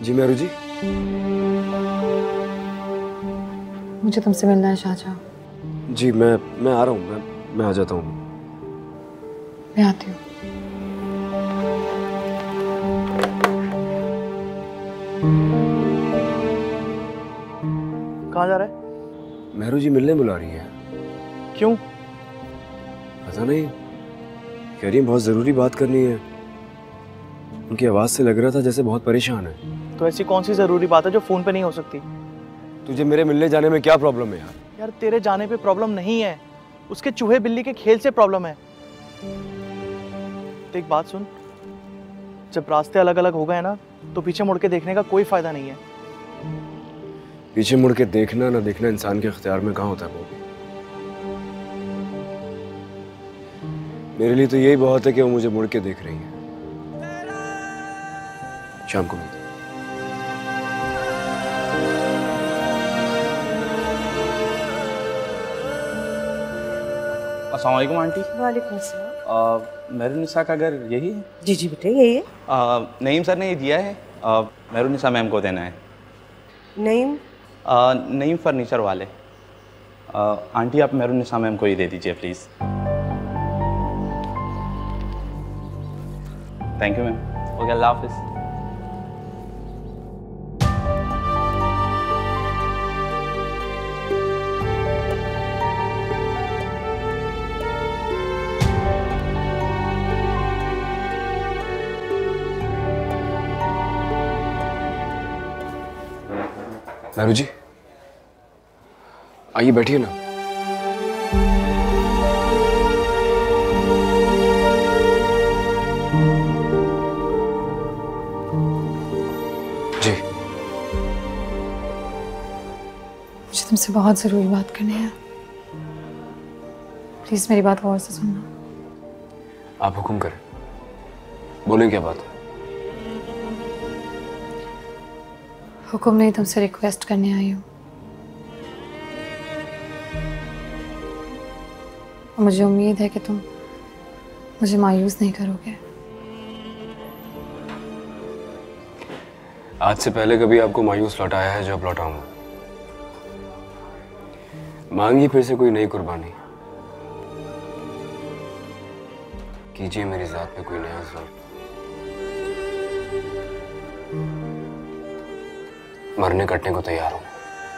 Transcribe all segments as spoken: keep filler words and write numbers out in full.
जी मेहरू जी। मुझे तुमसे मिलना है शाहजहां। जी मैं मैं आ रहा हूँ, मैं मैं आ जाता हूँ। मैं आती हूँ। कहाँ जा रहा है? मेहरू जी मिलने बुला रही है। क्यों? पता नहीं, कह रही है बहुत जरूरी बात करनी है। उनकी आवाज से लग रहा था जैसे बहुत परेशान है। तो ऐसी कौन सी जरूरी बात है जो फोन पे नहीं हो सकती? तुझे मेरे मिलने जाने में क्या प्रॉब्लम है यार? यार तेरे जाने पे प्रॉब्लम नहीं है, उसके चूहे बिल्ली के खेल से प्रॉब्लम है। तो एक बात सुन, जब रास्ते अलग अलग हो गए ना तो पीछे मुड़ के देखने का कोई फायदा नहीं है। पीछे मुड़ के देखना ना देखना इंसान के इख्तियार में कहाँ होता है वो। मेरे लिए तो यही बहुत है कि वो मुझे मुड़ के देख रही है। शाम को मिलते हैं। अस्सलाम वालेकुम आंटी। वालेकुम अस्सलाम। मेहरुनिसा का घर यही है? जी जी बेटे यही है। आ, नईम सर ने ये दिया है, मेहरुनिसा मैम को देना है। नईम? आ, नईम फर्नीचर वाले। आ, आंटी आप मेहरुनिसा मैम को ही दे दीजिए please. Thank you ma'am. Okay अल्लाह हाफिज़। मेहरू जी आइए बैठिए ना। जी मुझे तुमसे बहुत जरूरी बात करनी है। प्लीज मेरी बात गौर से सुनना। आप हुक्म करें, बोलें क्या बात है? हुक्म नहीं, तुमसे रिक्वेस्ट करने आई हूँ। और मुझे उम्मीद है कि तुम मुझे मायूस नहीं करोगे। आज से पहले कभी आपको मायूस लौटाया है जो अब लौटाऊंगा। मांगिए फिर से कोई नई कुर्बानी, कीजिए मेरी जात पे कोई नया जुल्म। मरने कटने को तैयार हूं।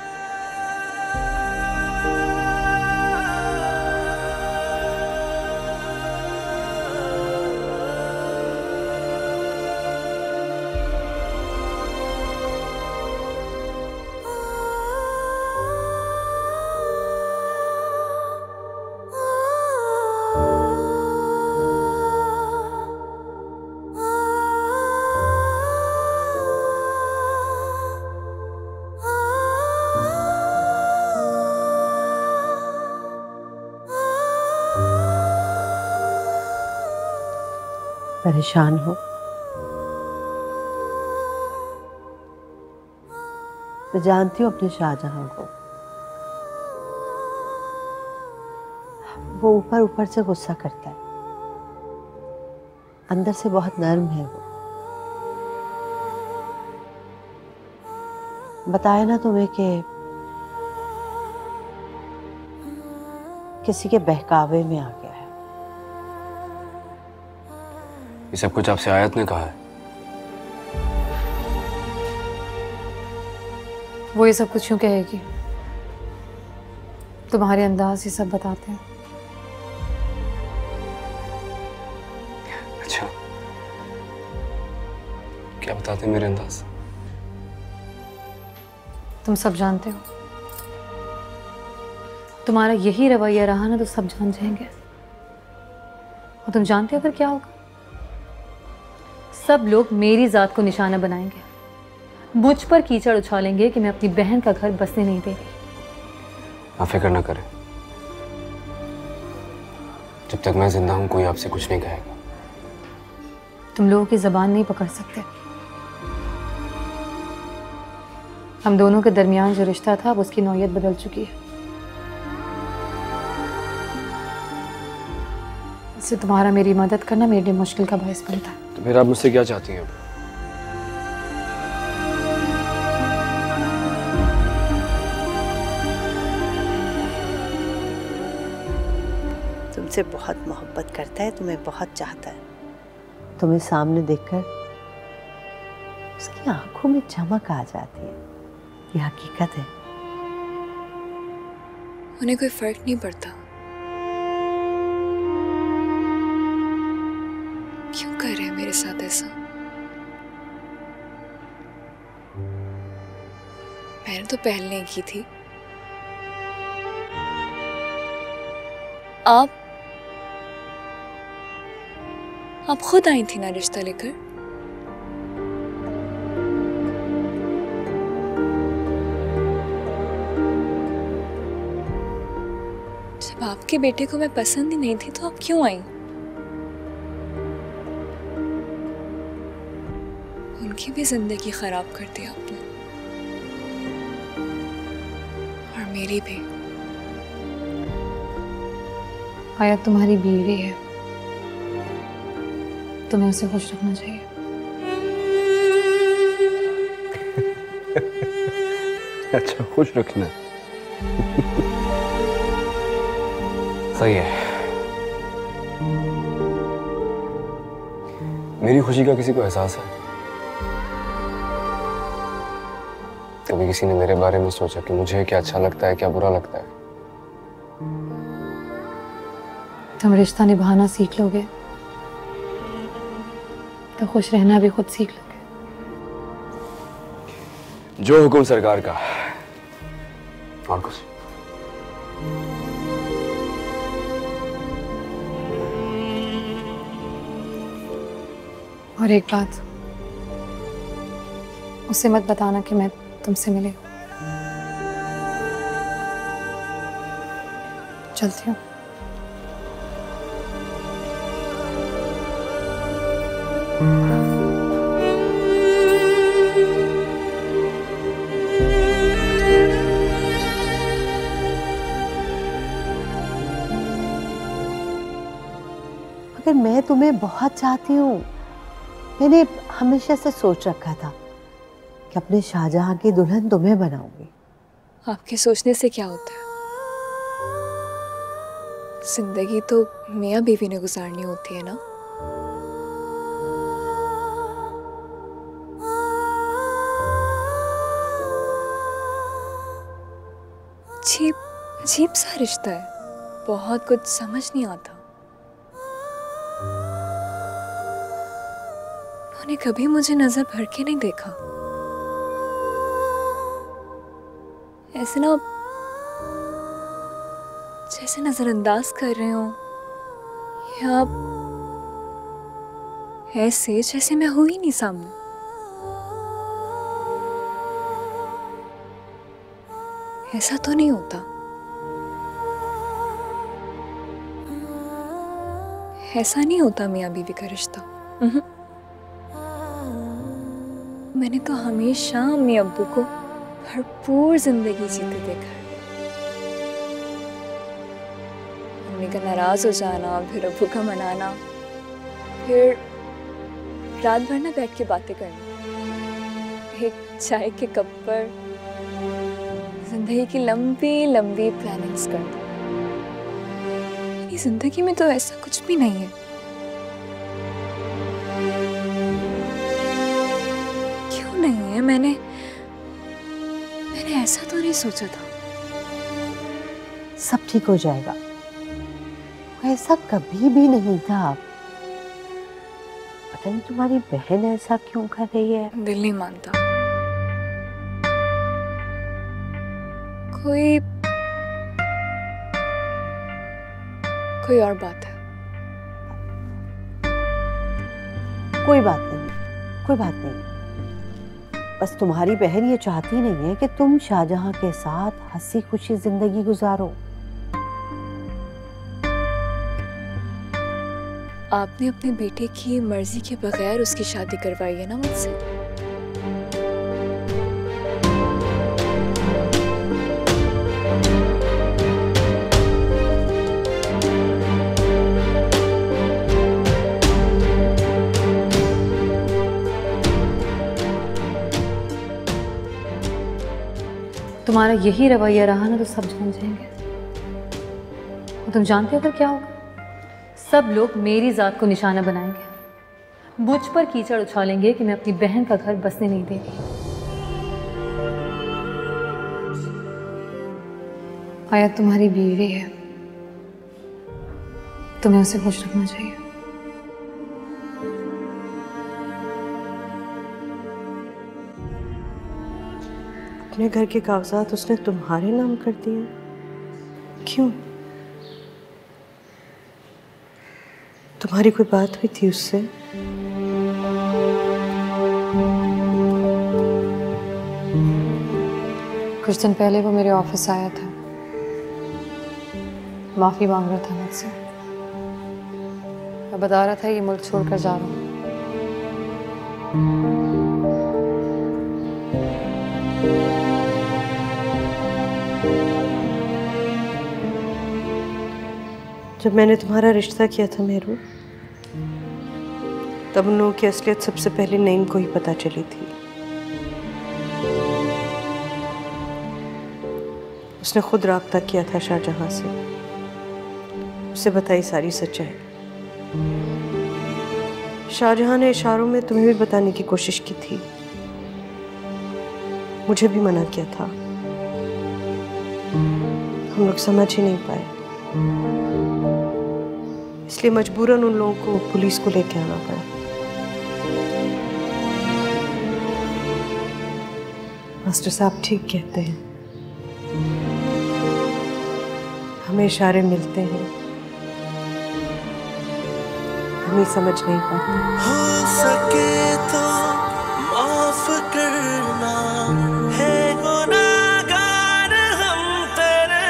परेशान हो? मैं जानती हूँ अपने शाहजहां को। वो ऊपर ऊपर से गुस्सा करता है, अंदर से बहुत नर्म है वो। बताया ना तुम्हें कि किसी के बहकावे में आ गया है। ये सब कुछ आपसे आयत ने कहा है? वो ये सब कुछ क्यों कहेगी? तुम्हारे अंदाज ही सब बताते हैं। अच्छा, क्या बताते हैं मेरे अंदाज? तुम सब जानते हो। तुम्हारा यही रवैया रहा ना तो सब जान जाएंगे। और तुम जानते हो फिर क्या होगा? सब लोग मेरी जात को निशाना बनाएंगे, मुझ पर कीचड़ उछालेंगे कि मैं अपनी बहन का घर बसने नहीं दे रही। आप फिक्र ना करें, जब तक मैं जिंदा हूं कोई आपसे कुछ नहीं कहेगा। तुम लोगों की जबान नहीं पकड़ सकते। हम दोनों के दरमियान जो रिश्ता था अब उसकी नौयत बदल चुकी है। इससे तुम्हारा मेरी मदद करना मेरे लिए मुश्किल का बायस बनता है। तो फिर आप मुझसे क्या चाहती हैं? तुमसे बहुत मोहब्बत करता है, तुम्हें बहुत चाहता है। तुम्हें सामने देखकर उसकी आंखों में चमक आ जाती है, ये हकीकत है। उन्हें कोई फर्क नहीं पड़ता क्यों कर रहे हैं मेरे साथ ऐसा। मैंने तो पहले की थी। आप आप खुद आई थी ना रिश्ता लेकर। जब आपके बेटे को मैं पसंद ही नहीं थी तो आप क्यों आई? उनकी भी जिंदगी खराब कर दी आपने और मेरी भी। आया तुम्हारी बीवी है, तुम्हें उसे खुश रखना चाहिए। अच्छा, खुश रखना सही है। मेरी खुशी का किसी को एहसास है? कभी किसी ने मेरे बारे में सोचा कि मुझे क्या अच्छा लगता है, क्या बुरा लगता है? तुम रिश्ता निभाना सीख लोगे तो खुश रहना भी खुद सीख लोगे। जो हुक्म सरकार का, और कुछ। और एक बात, उसे मत बताना कि मैं तुमसे मिली हूँ। चलती हूँ। मगर मैं तुम्हें बहुत चाहती हूँ। मैंने हमेशा से सोच रखा था कि अपने शाहजहां की दुल्हन तुम्हें बनाऊंगी। आपके सोचने से क्या होता है? जिंदगी तो मियाँ बीवी ने गुजारनी होती है ना। अजीब अजीब सा रिश्ता है, बहुत कुछ समझ नहीं आता। उन्होंने कभी मुझे नजर भर के नहीं देखा। ऐसे ना जैसे नजरअंदाज कर रहे हो, या ऐसे जैसे मैं हूं ही नहीं सामने। ऐसा तो नहीं होता। ऐसा नहीं होता मियाँ बीवी का रिश्ता। मैंने तो हमेशा अम्मी अब्बू को भरपूर जिंदगी जीते देखा है। अम्मी का नाराज हो जाना, फिर अब्बू का मनाना, फिर रात भर ना बैठ के बातें करना, एक चाय के कप पर जिंदगी की लंबी लंबी प्लानिंग्स करना। मेरी जिंदगी में तो ऐसा कुछ भी नहीं है। क्यों नहीं है? मैंने मैंने ऐसा तो नहीं सोचा था। सब ठीक हो जाएगा। ऐसा कभी भी नहीं था। पता नहीं तुम्हारी बहन ऐसा क्यों कर रही है। दिल नहीं मानता। कोई कोई और बात है। कोई बात नहीं, कोई बात नहीं। बस तुम्हारी बहन ये चाहती नहीं है कि तुम शाहजहां के साथ हंसी खुशी जिंदगी गुजारो। आपने अपने बेटे की मर्जी के बगैर उसकी शादी करवाई है ना मुझसे। तुम्हारा यही रवैया रहा ना तो सब जान जाएंगे। और तुम जानते हो फिर क्या होगा? सब लोग मेरी जात को निशाना बनाएंगे, मुझ पर कीचड़ उछालेंगे कि मैं अपनी बहन का घर बसने नहीं दे रही। आया तुम्हारी बीवी है, तुम्हें उसे खुश रखना चाहिए। अपने घर के कागजात उसने तुम्हारे नाम कर दिए, क्यों? तुम्हारी कोई बात हुई थी उससे? कुछ दिन पहले वो मेरे ऑफिस आया था, माफी मांग रहा था मुझसे। मैं बता रहा था ये मुल्क छोड़कर जा रहा हूँ। जब मैंने तुम्हारा रिश्ता किया था मेरू, तब उन लोगों की असलियत सबसे पहले नईम को ही पता चली थी। उसने खुद राब्ता किया था शाहजहां से, उसे बताई सारी सच्चाई। शाहजहां ने इशारों में तुम्हें भी बताने की कोशिश की थी, मुझे भी मना किया था। हम लोग समझ ही नहीं पाए, इसलिए मजबूरन उन लोगों को पुलिस को लेके आना पड़ा। मास्टर साहब ठीक कहते हैं, हमें इशारे मिलते हैं, हम ही समझ नहीं पाते। हो सके तो माफ करना, है गुनाहगार हम तेरे,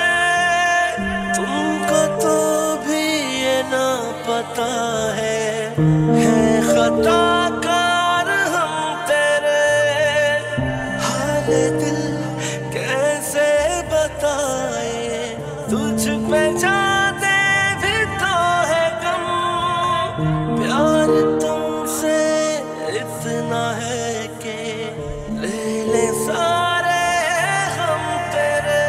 तुमको तो भी ये ना पता है, है खताकार हम तेरे, हाल दिल कैसे बताए, तुझ पे जाते भी तो है गम, प्यार तुमसे इतना है कि ले ले सारे हम तेरे,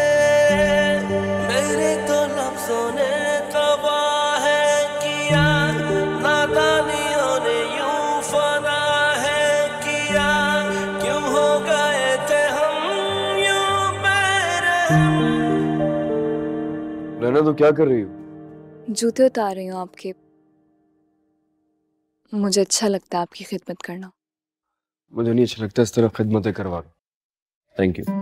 मेरे तो लफ्जों ने तबाह है किया, नादानियों ने यूं फना है किया, क्यों हो गए थे हम यूं बेरहम। नैना तो क्या कर रही हो? जूते उतार रही हूँ आपके, मुझे अच्छा लगता है आपकी खिदमत करना। मुझे नहीं अच्छा लगता इस तरह खिदमतें करवा। Thank you.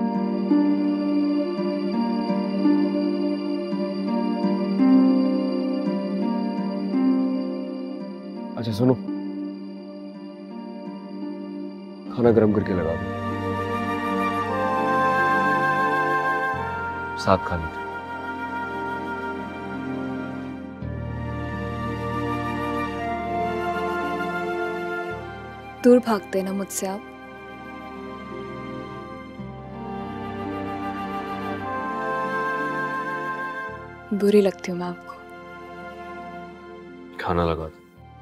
अच्छा सुनो, खाना गर्म करके लगा दो, साथ खा लीजिए। दूर भागते ना मुझसे आप। बुरी लगती हूँ मैं आपको। खाना लगा दो।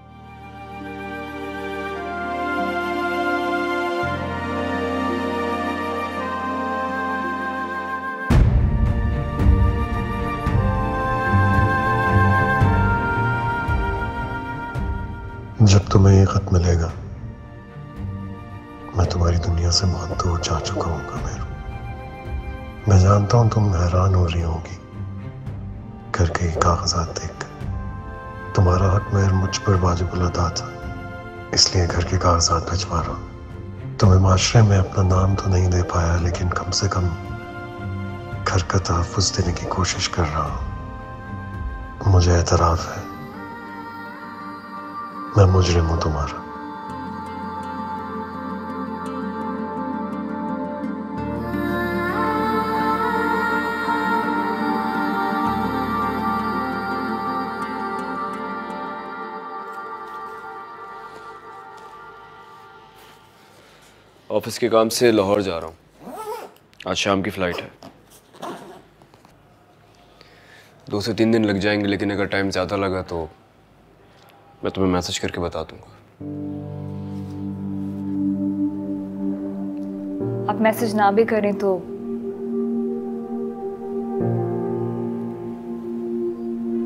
जब तुम्हें ये खत मिलेगा, मैं तुम्हारी दुनिया से बहुत दूर जा चुका हूँगा मेरू। मैं जानता हूँ तुम हैरान हो रही होगी घर के कागजात देखकर। तुम्हारा हक मेहर मुझ पर वाजिब अदा था, इसलिए घर के कागजात भिजवा रहा हूँ। तुम्हें माशरे में अपना नाम तो नहीं दे पाया, लेकिन कम से कम घर का तहफ़्फ़ुज़ देने की कोशिश कर रहा हूँ। मुझे एतराफ़ है, मैं मुजरिम हूँ तुम्हारा। ऑफिस के काम से लाहौर जा रहा हूँ, आज शाम की फ्लाइट है। दो से तीन दिन लग जाएंगे, लेकिन अगर टाइम ज़्यादा लगा तो मैं तुम्हें मैसेज करके बता दूंगा। आप मैसेज ना भी करें तो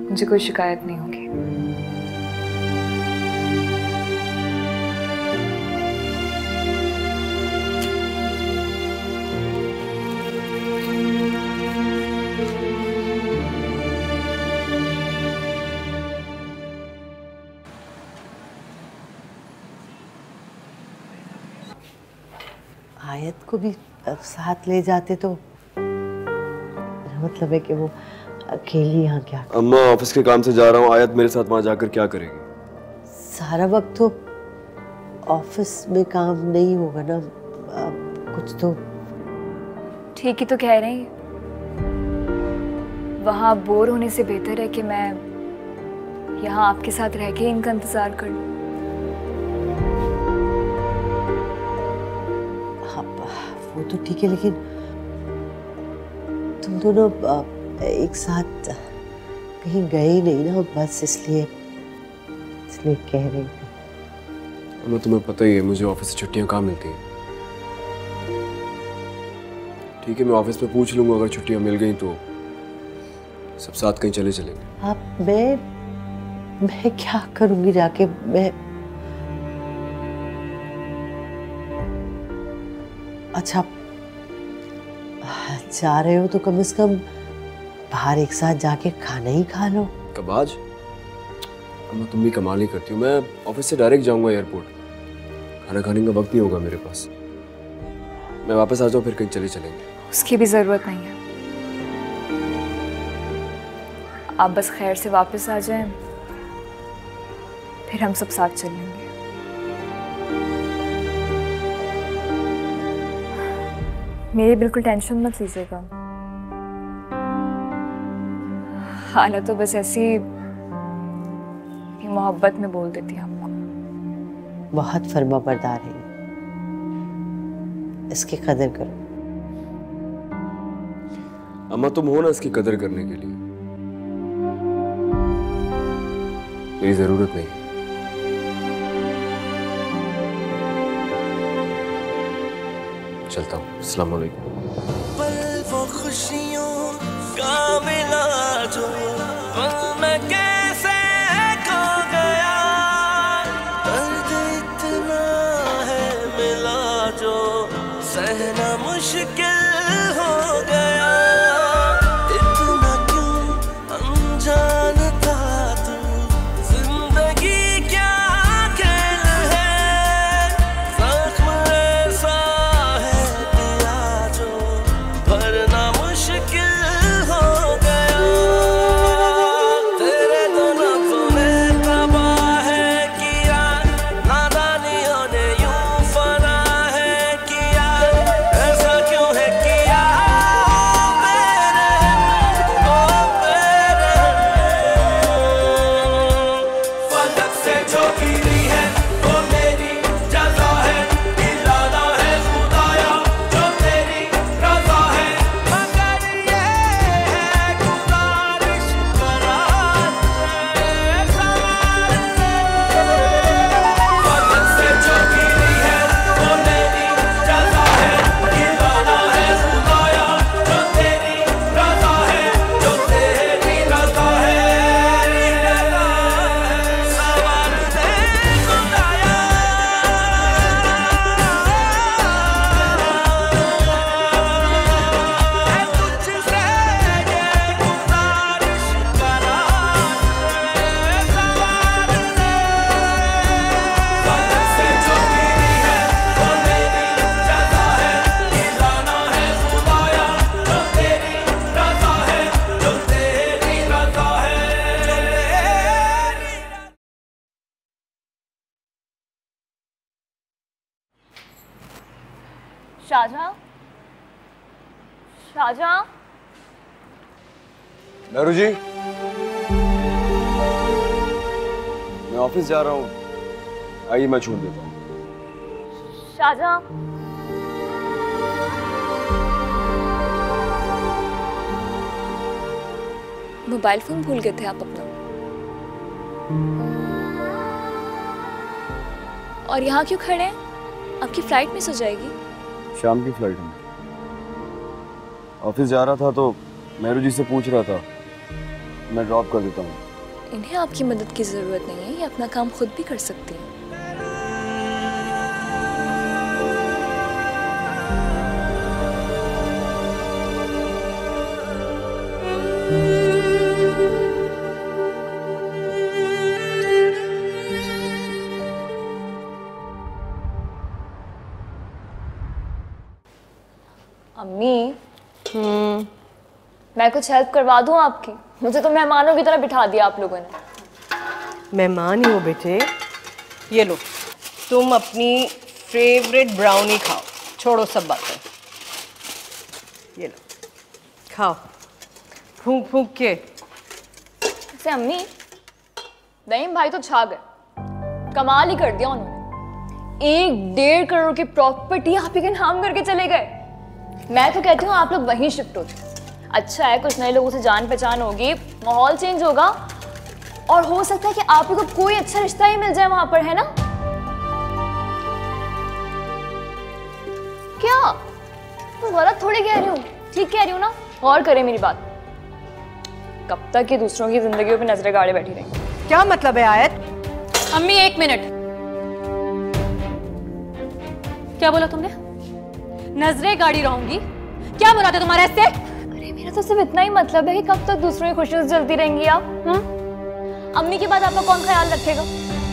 मुझे कोई शिकायत नहीं होगी। आयत को भी साथ ले जाते तो मतलब है कि वो अकेली यहाँ क्या। अम्मा ऑफिस के काम से जा रहा हूँ, आयत मेरे साथ वहां जाकर क्या करेगी? सारा वक्त तो ऑफिस में काम नहीं होगा ना, कुछ तो। ठीक ही तो कह रही, वहां बोर होने से बेहतर है कि मैं यहाँ आपके साथ रह के इनका इंतजार कर लूं। हाँ, वो तो ठीक है, लेकिन तुम दोनों एक साथ कहीं गए नहीं ना, बस इसलिए इसलिए कह रही थी। मैं तुम्हें पता ही है मुझे ऑफिस से छुट्टियां कहाँ मिलती हैं। ठीक है, मैं ऑफिस में पूछ लूंगा, अगर छुट्टियां मिल गई तो सब साथ कहीं चले चलेंगे। आप मैं मैं क्या करूंगी जाके? मैं अच्छा जा रहे हो तो कम से कम बाहर एक साथ जाके खाना ही खा लो। कब? आज? अम्मा तुम भी कमाल ही करती हो। मैं ऑफिस से डायरेक्ट जाऊंगा एयरपोर्ट, खाना खाने का वक्त नहीं होगा मेरे पास। मैं वापस आ जाऊं फिर कहीं चले चलेंगे। उसकी भी जरूरत नहीं है, आप बस खैर से वापस आ जाएं, फिर हम सब साथ चलेंगे। मेरी बिल्कुल टेंशन मत लीजिएगा। हालत तो बस ऐसी मोहब्बत में बोल देती है आपको। बहुत फर्मा बरदार है, इसकी कदर करो। अम्मा तुम हो ना इसकी कदर करने के लिए, मेरी जरूरत नहीं। चलता हूँ, अस्सलाम वालेकुम। पल वो खुशियों का मिला जो पल में कैसे खो गया, दर्द इतना है मिला जो सहना मुश्किल हो गया। इतना क्यों अनजान था तू, जिंदगी क्या खेल है, जख्म ऐसा है दिया जो भरना मुश्किल हो गया। तेरे तो लफ्ज़ों ने तबाह है किया, नादानियों ने यूं फना है किया, ऐसा क्यों है किया मेरे ओ मेरे। फलक से जो गिरी है वो मेरी जज़ा है, इरादा है खुदाया जो तेरी रज़ा है, मगर ये है गुज़ारिश करा दे सवार दे। फलक से जो गिरी है वो मेरी जज़ा है, इरादा है खुदाया जो तेरी रज़ा है, जो तेरी रज़ा है, सवार दे खुदाया। है तुझसे ये गुज़ारिश करा दे सवार दे। फलक से जो गिरी है वो मेरी जज़ा है, इरादा है खुदाया जो तेरी रज़ा है, जो तेरी रज़ा है, जो तेरी। शाहजहां, शाहजहां, नहरू जी, मैं ऑफिस जा रहा हूँ, आइए मैं छोड़ देता हूँ। शाहजहां। मोबाइल फोन भूल गए थे आप अपना, और यहाँ क्यों खड़े हैं? आपकी फ्लाइट मिस हो जाएगी। शाम की फ्लाइट में ऑफिस जा रहा था तो मेहरू जी से पूछ रहा था, मैं ड्रॉप कर देता हूँ। इन्हें आपकी मदद की ज़रूरत नहीं है, ये अपना काम खुद भी कर सकती हैं। अम्मी, हम्म, मैं कुछ हेल्प करवा दूं आपकी? मुझे तो मेहमानों की तरह बिठा दिया आप लोगों ने। मेहमान ही हो बेटे। ये लो, तुम अपनी फेवरेट ब्राउनी खाओ, छोड़ो सब बातें। ये लो, खाओ फूंक फूंक के। वैसे अम्मी, दहीम भाई तो छा गए, कमाल ही कर दिया उन्होंने। एक डेढ़ करोड़ की प्रॉपर्टी आप ही के नाम करके चले गए। मैं तो कहती हूँ आप लोग वहीं शिफ्ट हो जाओ। अच्छा है, कुछ नए लोगों से जान पहचान होगी, माहौल चेंज होगा, और हो सकता है कि आप लोगों को कोई अच्छा रिश्ता ही मिल जाए वहां पर, है ना? क्या तो गलत थोड़ी कह रही हूँ, ठीक कह रही हूँ ना? गौर करें मेरी बात। कब तक ये दूसरों की जिंदगियों पे नजरें गाड़े बैठी रहेंगी? क्या मतलब है आयत? अम्मी एक मिनट, क्या बोला तुमने? नजरें गाड़ी रहूंगी? क्या बोला था तुम्हारे ऐसे? अरे मेरा तो सिर्फ इतना ही मतलब है कि कब तक दूसरों की खुशियों से जलती रहेंगी आप? हाँ? अम्मी के बाद आपका कौन ख्याल रखेगा?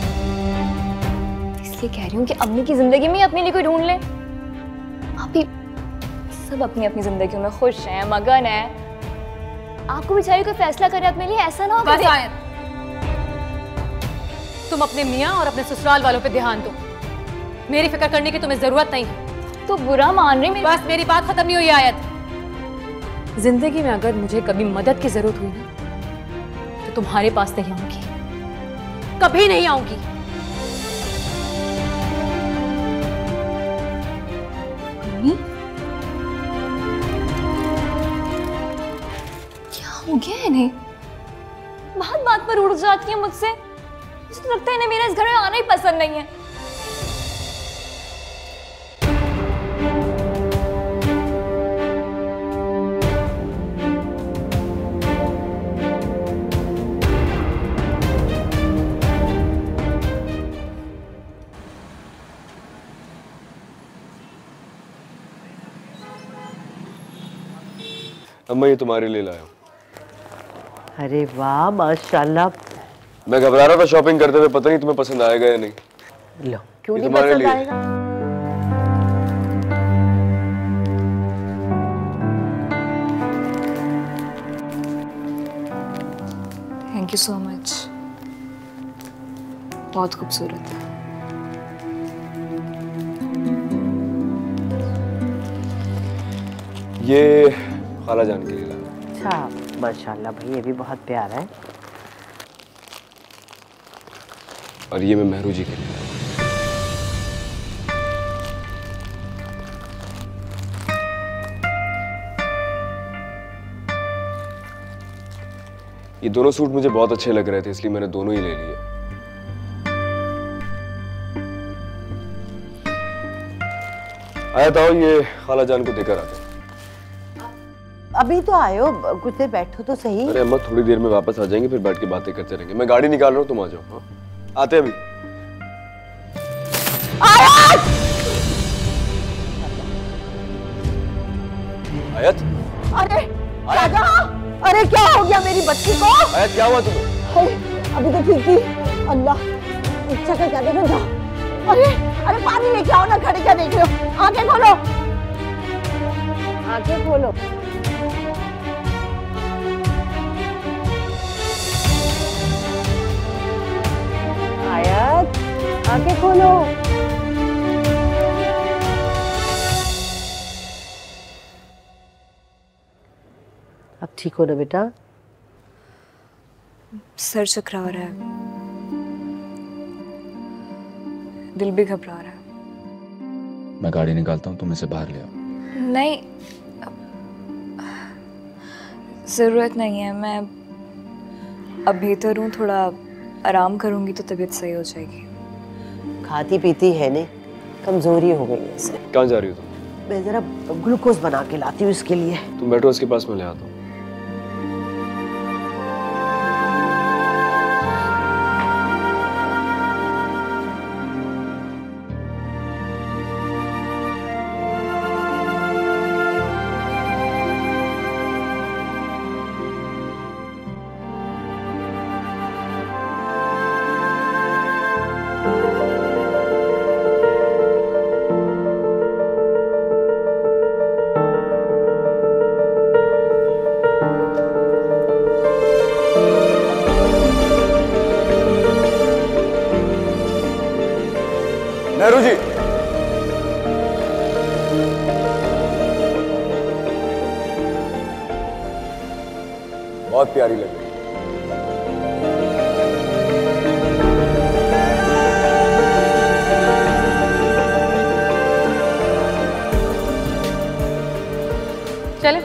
इसलिए कह रही हूँ कि अम्मी की जिंदगी में ही अपने लिए कोई ढूंढ ले। आप ही सब अपनी अपनी जिंदगी में खुश हैं, मगन हैं। आपको भी चाहिए कोई फैसला करे अपने लिए, ऐसा ना हो। बस आयत, तुम अपने मियाँ और अपने ससुराल वालों पे ध्यान दो। मेरी फिक्र करने की तुम्हें जरूरत नहीं है। तो बुरा मान रही मेरी। बस मेरी बात खत्म नहीं हुई आयत। जिंदगी में अगर मुझे कभी मदद की जरूरत हुई ना, तो तुम्हारे पास नहीं आऊंगी, कभी नहीं आऊंगी। अम्मी, क्या हो गया इन्हें? बात बात पर उड़ जाती है मुझसे। मुझे तो लगता है इन्हें मेरा इस घर में आना ही पसंद नहीं है। अम्मा, ये तुम्हारे लिए लाया हूं। अरे वाह माशाल्लाह। मैं घबरा रहा था शॉपिंग करते हुए, पता नहीं तुम्हें पसंद आएगा या नहीं। लो, क्यों ये नहीं तुम्हारे पसंद लिए। आएगा? थैंक यू सो मच, बहुत खूबसूरत है। ये खाला जान के लिए लाया। अच्छा माशाल्लाह भाई, ये भी बहुत प्यारा है। और ये मैं मेहरू जी के लिए लाया। ये दोनों सूट मुझे बहुत अच्छे लग रहे थे, इसलिए मैंने दोनों ही ले लिए। आया था, ये खाला जान को देकर आते। अभी तो आए हो, कुछ देर बैठो तो सही। अरे अम्मा, थोड़ी देर में वापस आ जाएंगे, फिर बैठ के बातें करते रहेंगे। मैं गाड़ी निकाल रहा हूँ, तुम आ जाओ। हाँ? आते अभी। आयत, अरे राजा, अरे क्या हो गया मेरी बच्ची को? आयत क्या हुआ तुम्हें? अभी तो ठीक थी। अल्लाह, इच्छा का क्या देखो, जाओ। अरे अरे पानी लेके आओ ना, खड़े क्या देख रहे हो? आंखें खोलो, आंखें खोलो। आयत, आंखें खोलो। अब ठीक हो ना बेटा? सर चकरा रहा है, दिल भी घबरा रहा है। मैं गाड़ी निकालता हूँ, तुम इसे बाहर ले आओ। नहीं, ज़रूरत नहीं है। मैं अब बेहतर हूँ, थोड़ा आराम करूँगी तो तबीयत सही हो जाएगी। खाती पीती है नहीं, कमजोरी हो गई है इसे। कहाँ जा रही हो तुम? मैं जरा ग्लूकोज बना के लाती हूँ इसके लिए। तुम बैठो, उसके पास मैं ले आता हूँ। बहुत प्यारी लग रही है। चले।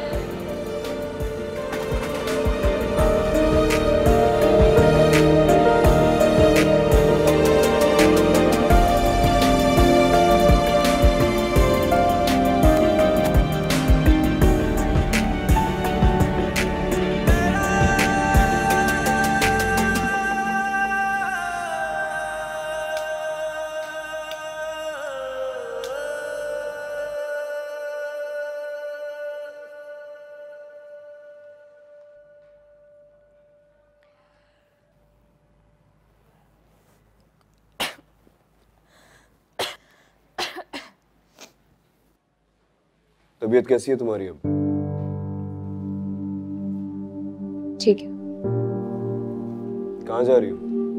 तबीयत कैसी है तुम्हारी अब? ठीक है। कहाँ जा रही हो?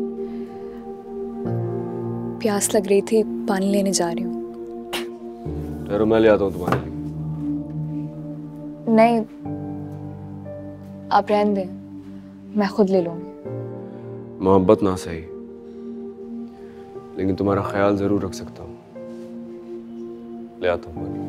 प्यास लग रही थी, पानी लेने जा रही हूँ। ठहरो, मैं ले आता हूँ तुम्हारे लिए। नहीं, आप रहने दें, मैं खुद ले लूँगी। मोहब्बत ना सही, लेकिन तुम्हारा ख्याल जरूर रख सकता हूँ। ले आता हूँ पानी।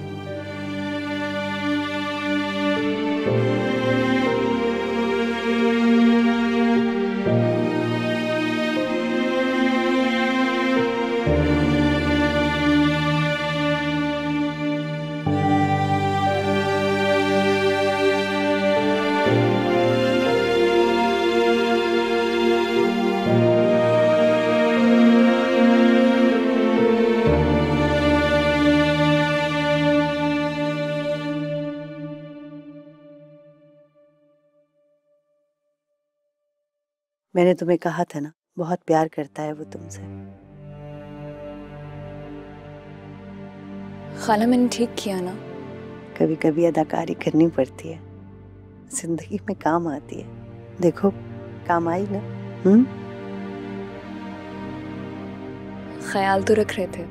मैंने तुम्हें कहा था ना, बहुत प्यार करता है वो तुमसे। खाला, मैंने ठीक किया ना? कभी कभी अदाकारी करनी पड़ती है, जिंदगी में काम आती है। देखो, काम आई ना। हम्म ख्याल तो रख रहे थे,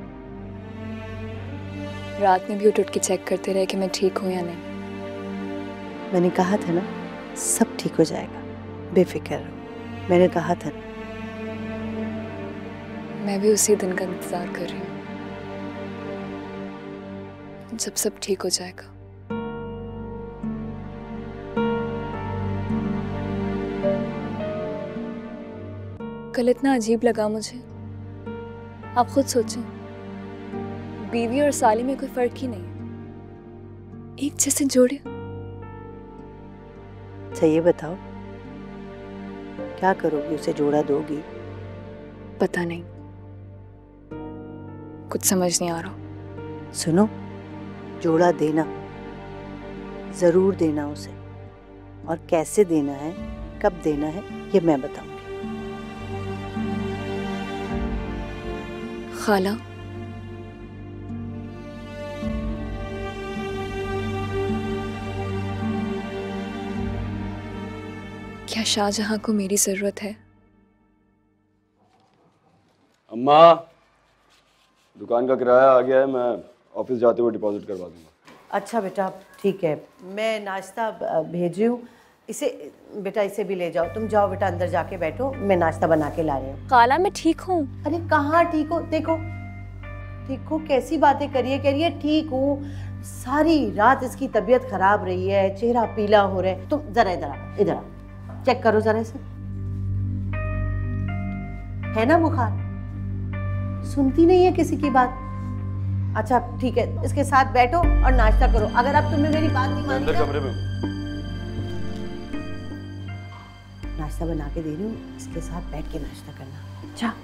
रात में भी उठ उठ के चेक करते रहे कि मैं ठीक हूं या नहीं। मैंने कहा था ना, सब ठीक हो जाएगा, बेफिक्र रहो। मैंने कहा था। मैं भी उसी दिन का इंतजार कर रही हूँ, जब सब ठीक हो जाएगा। कल इतना अजीब लगा मुझे। आप खुद सोचें, बीवी और साली में कोई फर्क ही नहीं है, एक जैसे जोड़े। अच्छा ये बताओ, क्या करोगी? उसे जोड़ा दोगी? पता नहीं, कुछ समझ नहीं आ रहा। सुनो, जोड़ा देना, जरूर देना उसे, और कैसे देना है, कब देना है, ये मैं बताऊंगी। खाला, क्या शाहजहां को मेरी जरूरत है? अम्मा, दुकान का किराया आ गया है, मैं ऑफिस जाते हुए डिपॉजिट करवा दूंगा। अच्छा बेटा, ठीक है, मैं नाश्ता भेज रही हूँ। इसे बेटा, इसे भी ले जाओ। तुम जाओ बेटा, अंदर जाके बैठो, मैं नाश्ता बना के ला रही हूँ। खाला, मैं ठीक हूँ। अरे कहाँ ठीक हो? देखो ठीक हो, कैसी बातें करिए करिए ठीक हूँ। सारी रात इसकी तबीयत खराब रही है, चेहरा पीला हो रहा है। तुम जरा इधर आओ, इधर आओ, चेक करो जरा इसे, है ना बुखार? सुनती नहीं है किसी की बात। अच्छा ठीक है, इसके साथ बैठो और नाश्ता करो। अगर अब तुम्हें मेरी बात नहीं मानी, अंदर कमरे में नाश्ता बना के दे रही हूँ, इसके साथ बैठ के नाश्ता करना। अच्छा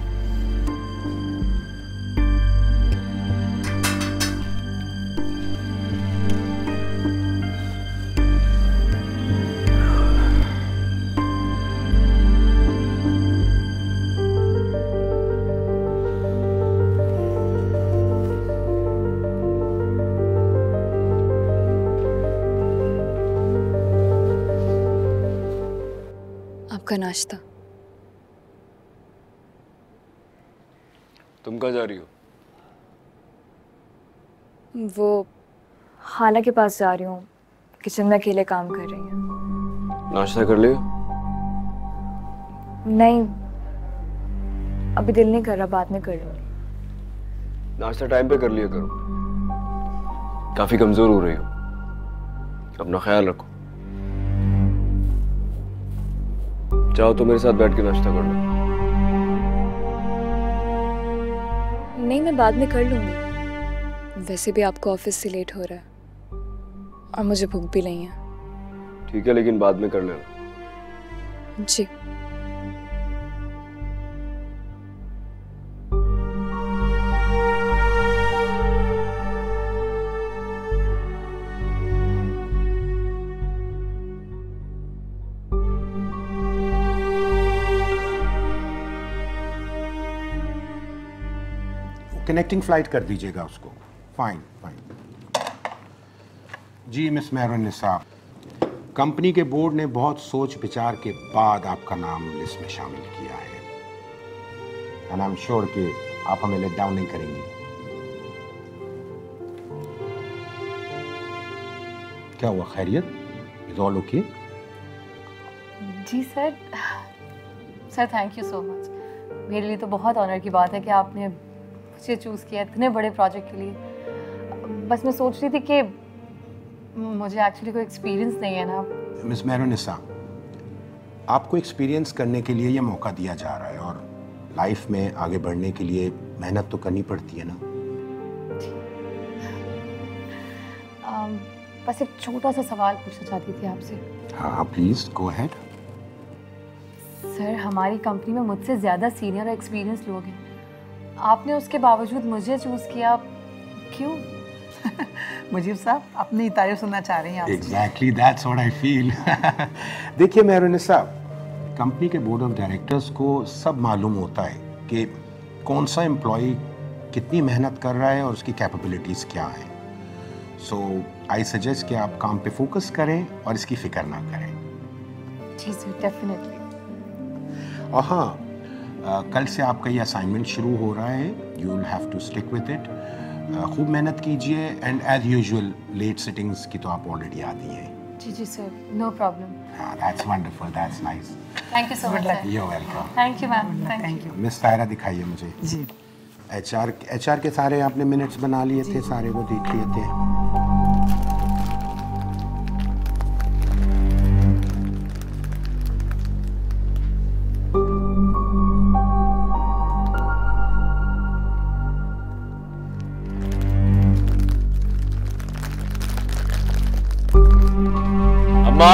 आपका नाश्ता। तुम कहाँ जा रही हो? वो खाला के पास जा रही हूँ, किचन में अकेले काम कर रही हैं। नाश्ता कर लिया? नहीं, अभी दिल नहीं कर रहा, बाद में कर लूंगी। नाश्ता टाइम पे कर लिया करो, काफी कमजोर हो रही हो, अपना ख्याल रखो। चाहो तो मेरे साथ बैठ के नाश्ता कर लो। नहीं, मैं बाद में कर लूंगी, वैसे भी आपको ऑफिस से लेट हो रहा है और मुझे भूख भी नहीं है। ठीक है, लेकिन बाद में कर लेना। जी। कनेक्टिंग फ्लाइट कर दीजिएगा उसको। Fine fine. जी मिस मेहरुन्निसा, कंपनी के बोर्ड ने बहुत सोच विचार के बाद आपका नाम लिस्ट में शामिल किया है, एंड आई एम श्योर कि आप हमें लेट डाउन नहीं करेंगी। क्या हुआ, खैरियत? Is all okay? जी sir. Sir thank you so much. मेरे लिए तो बहुत ऑनर की बात है कि आपने मुझे चूज़ किया इतने बड़े प्रोजेक्ट के लिए। बस मैं सोच रही थी कि मुझे एक्चुअली कोई एक्सपीरियंस नहीं है ना। मिस मेहरुन्निसा, आपको एक्सपीरियंस करने के लिए ये मौका दिया जा रहा है, और लाइफ में आगे बढ़ने के लिए मेहनत तो करनी पड़ती है ना। um, बस एक छोटा सा सवाल पूछना चाहती थी आपसे। हाँ प्लीज गो अहेड। सर, हमारी कंपनी में मुझसे ज़्यादा सीनियर और एक्सपीरियंस लोग हैं, आपने उसके बावजूद मुझे चूज़ किया, क्यों? मुजीब साहब अपनी तारीफ सुनना चाह रही हैं आप। Exactly that's what I feel. देखिए मेहरुन्निसा, कंपनी के बोर्ड ऑफ डायरेक्टर्स को सब मालूम होता है कि कौन सा एम्प्लॉय कितनी मेहनत कर रहा है और उसकी कैपेबिलिटीज़ क्या हैं। सो आई सजेस्ट कि आप काम पे फोकस करें और इसकी फिक्र ना करें। जी सर, डेफिनेटली। और हाँ, Uh, कल से आपका ये असाइनमेंट शुरू हो रहा है, you will have to stick with it. खूब मेहनत कीजिए, and as usual late sittings की तो आप ऑलरेडी आती हैं। जी जी सर, नो प्रॉब्लम। हाँ, that's wonderful, that's nice. Thank you so much sir. You are welcome. Thank you ma'am, thank you. Miss Taira दिखाइए मुझे। जी। एचआर एचआर के सारे आपने मिनट्स बना लिए थे, सारे को देख लिए थे। अम्मा,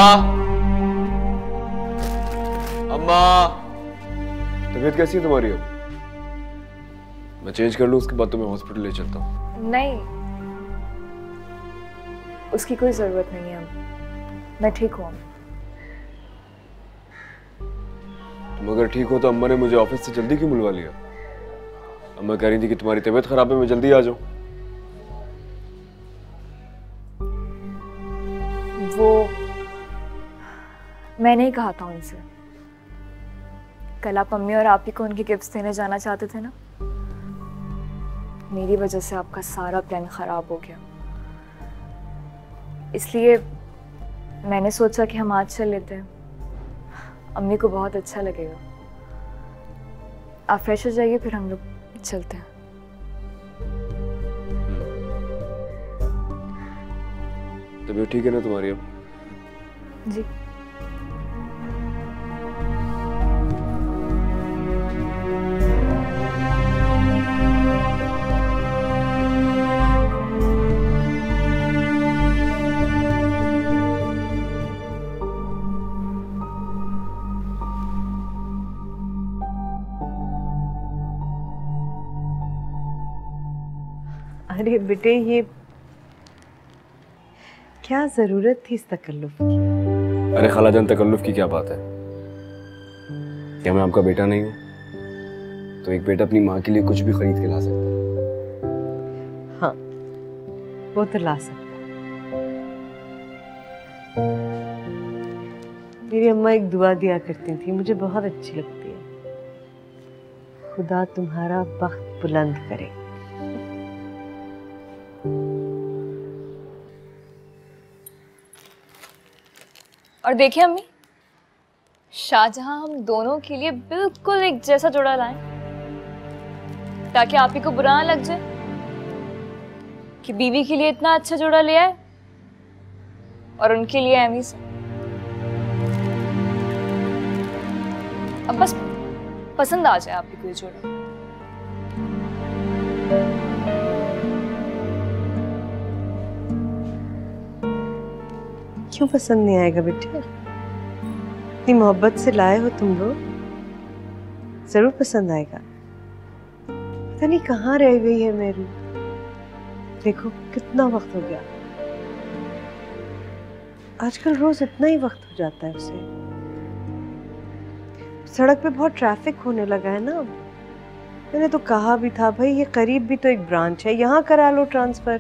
अम्मा, तबीयत कैसी है तुम्हारी? अब मैं चेंज कर लूं, उसके बाद तुम्हें हॉस्पिटल ले चलता हूँ। नहीं, उसकी कोई जरूरत नहीं है, अब मैं ठीक हूँ। तुम अगर ठीक हो तो अम्मा ने मुझे ऑफिस से जल्दी क्यों बुलवा लिया? अम्मा कह रही थी कि तुम्हारी तबीयत खराब है, मैं जल्दी आ जाऊं। वो मैंने ही कहा था उनसे, कल आप मम्मी और आप ही को उनकी गिफ्ट्स देने जाना चाहते थे ना, मेरी वजह से आपका सारा प्लान खराब हो गया। इसलिए मैंने सोचा कि हम आज चल लेते हैं, अम्मी को बहुत अच्छा लगेगा। आप फ्रेश हो जाइए, फिर हम लोग चलते हैं। तबीयत ठीक है ना तुम्हारी अब? जी। अरे बेटे, ये क्या जरूरत थी इस तकल्लुफ की? अरे खालाजान, तकल्लुफ की क्या बात है? क्या मैं आपका बेटा नहीं हूँ? तो एक बेटा अपनी माँ के लिए कुछ भी खरीद के ला सकता है। हाँ, वो तो ला सकता है। मेरी अम्मा एक दुआ दिया करती थी, मुझे बहुत अच्छी लगती है। खुदा तुम्हारा बख्त बुलंद करे। और देखिए अम्मी, शाहजहां हम दोनों के लिए बिल्कुल एक जैसा जोड़ा लाएं, ताकि आप ही को बुरा ना लग जाए कि बीवी के लिए इतना अच्छा जोड़ा ले आए और उनके लिए एमी से। अब बस पसंद आ जाए आप ही को ये जोड़ा। क्यों पसंद नहीं आएगा बेटे? इतनी मोहब्बत से लाए हो तुम लोग, जरूर पसंद आएगा। पता नहीं कहाँ रह गई है मेरू। देखो कितना वक्त हो गया, आजकल रोज इतना ही वक्त हो जाता है उसे। सड़क पे बहुत ट्रैफिक होने लगा है ना। मैंने तो कहा भी था भाई ये करीब भी तो एक ब्रांच है, यहाँ करा लो ट्रांसफर।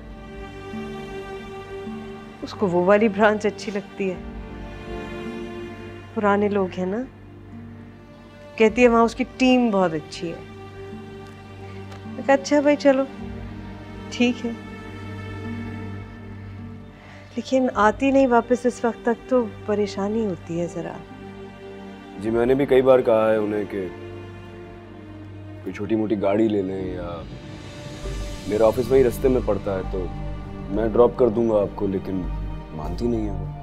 उसको वो वाली ब्रांच अच्छी लगती है, पुराने लोग हैं ना, कहती है वहां उसकी टीम बहुत अच्छी है। मैं कहा अच्छा भाई चलो ठीक है, लेकिन आती नहीं वापस इस वक्त तक तो परेशानी होती है जरा। जी मैंने भी कई बार कहा है उन्हें कि कोई छोटी मोटी गाड़ी ले लें, या मेरा ऑफिस वही रास्ते में पड़ता है तो मैं ड्रॉप कर दूंगा आपको, लेकिन मानती नहीं है वो।